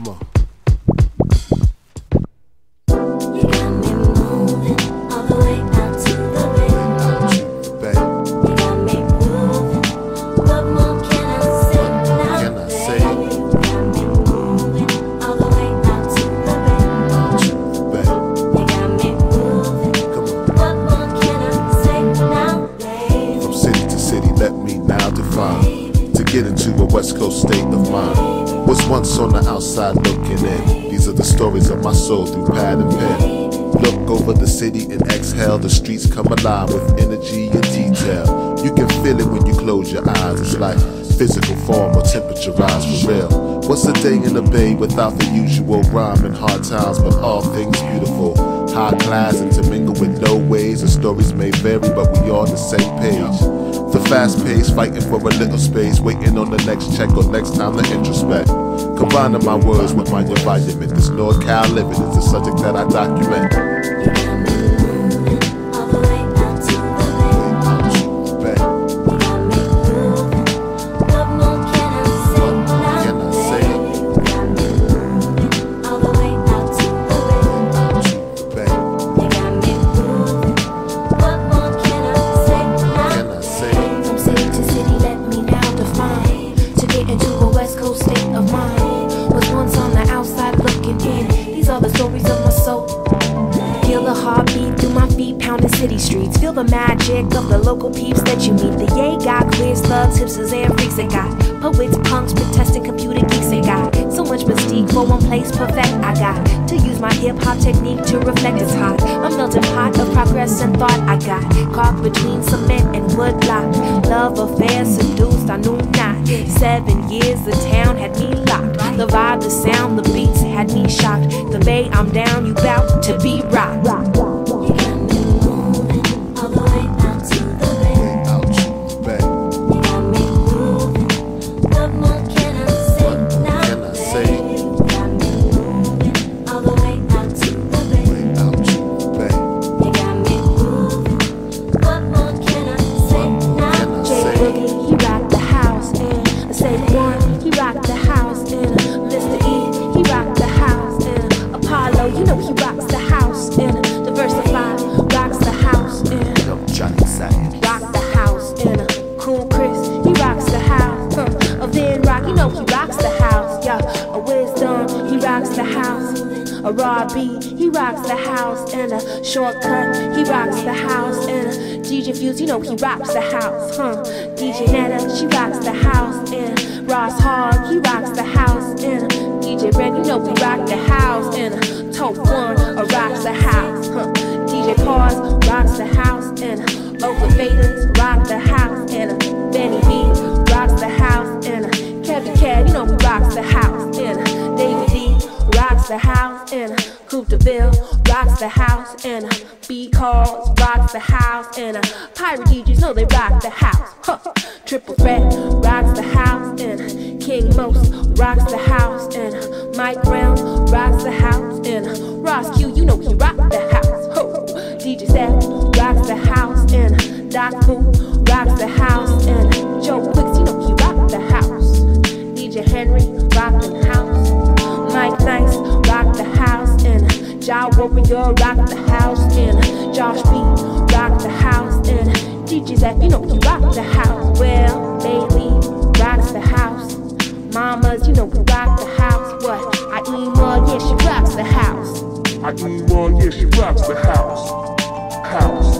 Come on. You got me moving all the way out to the bay. You got me moving. What more can I say now? Can I say? You got me moving all the way out to the bay. You got me moving. Come on. What more can I say now, babe? From city to city, let me now define. To get into a West Coast state of mind. Was once on the outside looking in. These are the stories of my soul through pad and pen. Look over the city and exhale. The streets come alive with energy and detail. You can feel it when you close your eyes. It's like physical form or temperature rise for real. What's a day in the bay without the usual rhyme and hard times, but all things beautiful. High class and to mingle with no ways. The stories may vary, but we all on the same page. The fast pace, fighting for a little space, waiting on the next check or next time to introspect. Combining my words with my environment, this NorCal living is the subject that I document. You got me moving all the way out to the bay. You got me moving. What more can I say now? Can I say? You got me moving all the way out to the bay. You got me moving. What more can I say now? Can I say? From city to city, let me now define. To get into a West Coast state of mind. Was once on the outside looking in. These are the stories of my soul. Feel the heartbeat through my feet, pounding city streets. Feel the magic of the local peeps that you meet. The yay got queers, thugs, hipsters, and freaks. It got poets, punks, protesting computer geeks. It got so much mystique for one place perfect. I got to use my hip-hop technique to reflect. It's hot, a melting pot of progress and thought. I got caught between cement and woodblock. Love affair seduced, I knew not. 7 years the town had me locked. The vibe, the sound, the beats had me shocked. The bay, I'm down, you bout to be rocked. You got me moving all the way out to the bay. You got me moving. What more can I say now? Can I say? You got me moving all the way out to the bay. You got me moving. What more can I say now? Jay Boogie, he rocked the house. And Say One, he rocked the house. And Mr. E, he rocked the house. And Apollo, you know he rocks the house. And Diversified rocks the house. And Johnny Science. rock the house. And Cool Chris, he rocks the house. A Vin Rock, you know he rocks the house. Yeah, a Wisdom, he rocks the house. A Raw B, he rocks the house. And a Shortcut, he rocks the house. And a DJ Fuse, you know he rocks the house. DJ Netta, she rocks the house. And Ross Hogg, he rocks the house. And DJ Red, you know we rock the house. And Tope One, rocks the house. DJ Pause rocks the house. And Oakland Faders rock the house. And Benny B rocks the house. And Kevin Cad, you know he rocks the house. And David D rocks the house. And Coupe DeVille rocks the house. And B Calls rocks the house. And Pirate DJs know they rock the house. Triple Threat rocks the house. And King Most rocks the house. And Mike Brown rocks the house. And Ross Q, you know he rocks the house. DJ Savage rocks the house. And Doc Fu rocks the house. And Joe Quicks, you know he rocks the house. DJ Henry rock the house. Mike Nice rock the house. And Ja Warrior rock the house. And Josh B rock the house. And DJ Zach, you know he rock the house. Well, Bailey rocks the house. Mamas, you know we rock the house. What? Aima, yeah, she rocks the house. I need one, yeah, she rocks the house.